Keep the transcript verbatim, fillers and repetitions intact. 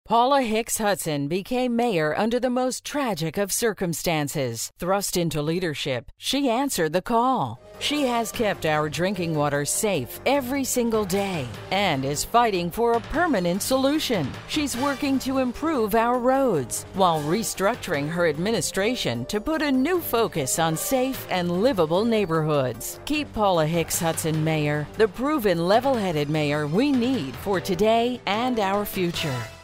Paula Hicks-Hudson became mayor under the most tragic of circumstances. Thrust into leadership, she answered the call. She has kept our drinking water safe every single day and is fighting for a permanent solution. She's working to improve our roads while restructuring her administration to put a new focus on safe and livable neighborhoods. Keep Paula Hicks-Hudson mayor, the proven level-headed mayor we need for today and our future.